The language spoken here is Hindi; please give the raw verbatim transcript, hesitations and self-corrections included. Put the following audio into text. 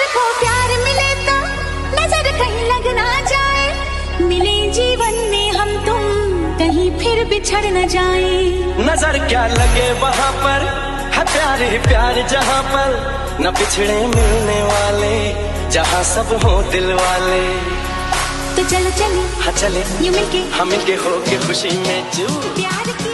को प्यार मिले तो नजर कहीं लग ना जाए, मिले जीवन में हम तुम कहीं फिर बिछड़ न जाए। नजर क्या लगे वहाँ पर है प्यार ही प्यार, जहाँ पर न बिछड़े मिलने वाले, जहाँ सब हो दिल वाले। तो चलो चले हाँ चले यूं मिलके हम मिलके हो के खुशी में चूर प्यार की